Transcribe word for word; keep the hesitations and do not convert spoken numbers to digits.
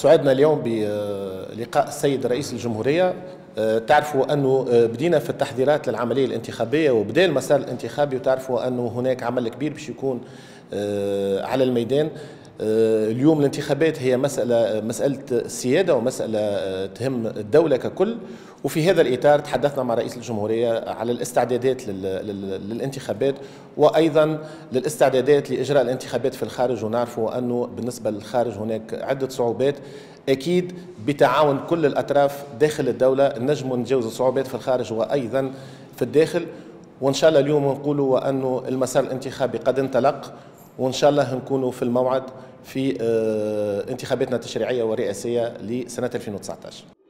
سعدنا اليوم بلقاء السيد رئيس الجمهورية. تعرفوا أنه بدينا في التحضيرات للعملية الانتخابية وبدأ المسار الانتخابي، وتعرفوا أنه هناك عمل كبير باش يكون على الميدان. اليوم الانتخابات هي مسألة مسألة سيادة ومسألة تهم الدولة ككل، وفي هذا الإطار تحدثنا مع رئيس الجمهورية على الاستعدادات للانتخابات وأيضا للاستعدادات لإجراء الانتخابات في الخارج. ونعرفوا أنه بالنسبة للخارج هناك عدة صعوبات، أكيد بتعاون كل الأطراف داخل الدولة نجم نتجاوز الصعوبات في الخارج وأيضا في الداخل. وإن شاء الله اليوم نقولوا أنه المسار الانتخابي قد انطلق، وإن شاء الله نكونوا في الموعد في انتخاباتنا التشريعية والرئاسية لسنة ألفين وتسعة عشر.